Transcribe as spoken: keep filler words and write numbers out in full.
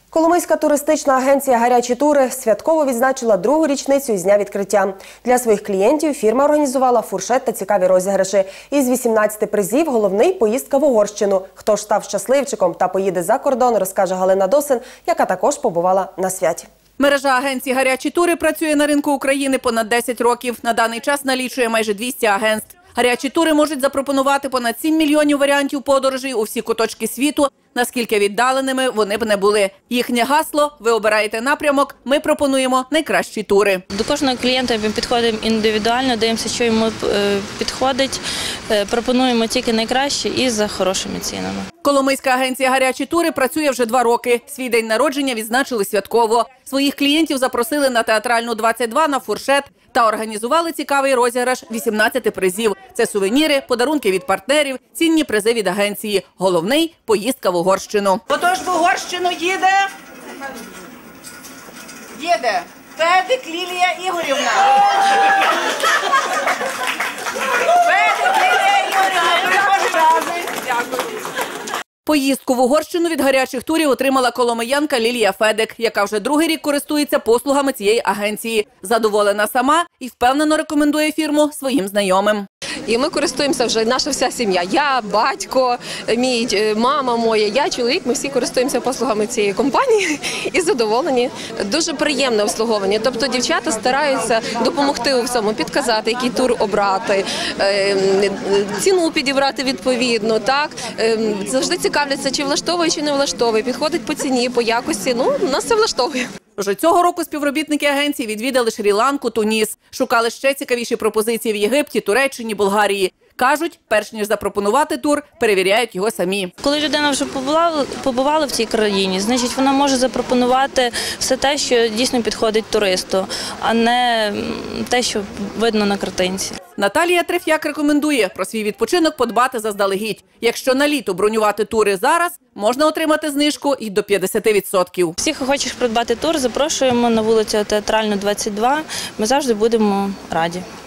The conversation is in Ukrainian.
Коломийська туристична агенція «Гарячі тури» святково відзначила другу річницю із дня відкриття. Для своїх клієнтів фірма організувала фуршет та цікаві розіграші. Із вісімнадцяти призів головний – поїздка в Угорщину. Хто ж став щасливчиком та поїде за кордон, розкаже Галина Досин, яка також побувала на святі. Мережа агенцій «Гарячі тури» працює на ринку України понад десять років. На даний час налічує майже двісті агентств. «Гарячі тури» можуть запропонувати понад сім мільйонів варіантів подорожей у всі куточки світу, наскільки віддаленими вони б не були. Їхнє гасло – ви обираєте напрямок, ми пропонуємо найкращі тури. До кожного клієнта ми підходимо індивідуально, дивимося, що йому підходить, пропонуємо тільки найкраще і за хорошими цінами. Коломийська агенція «Гарячі тури» працює вже два роки. Свій день народження відзначили святково. Своїх клієнтів запросили на Театральну двадцять два на фуршет та організували цікавий розіграш вісімнадцяти призів. Це сувеніри, подарунки від партнерів, цінні призи від агенції. Головний – поїздка в Угорщину. Отож в Угорщину їде, їде Федик Лілія Ігорівна. Федик Лілія Ігорівна, дякую. Поїздку в Угорщину від «Гарячих турів» отримала коломиянка Лілія Федик, яка вже другий рік користується послугами цієї агенції. Задоволена сама і впевнено рекомендує фірму своїм знайомим. І ми користуємося вже, наша вся сім'я. Я, батько, мій, мама моя, я, чоловік, ми всі користуємося послугами цієї компанії і задоволені. Дуже приємне обслуговування. Тобто дівчата стараються допомогти у всьому, підказати, який тур обрати, ціну підібрати відповідно. Так? Завжди цікавляться, чи влаштовує, чи не влаштовує, підходить по ціні, по якості. Ну, нас це влаштовує. Вже цього року співробітники агенції відвідали Шрі-Ланку, Туніс. Шукали ще цікавіші пропозиції в Єгипті, Туреччині, Болгарії. Кажуть, перш ніж запропонувати тур, перевіряють його самі. Коли людина вже побувала, побувала в цій країні, значить вона може запропонувати все те, що дійсно підходить туристу, а не те, що видно на картинці. Наталія Треф'як рекомендує про свій відпочинок подбати заздалегідь. Якщо на літо бронювати тури зараз, можна отримати знижку і до п'ятдесяти відсотків. Всіх охочих придбати тур запрошуємо на вулицю Театральну, двадцять два. Ми завжди будемо раді.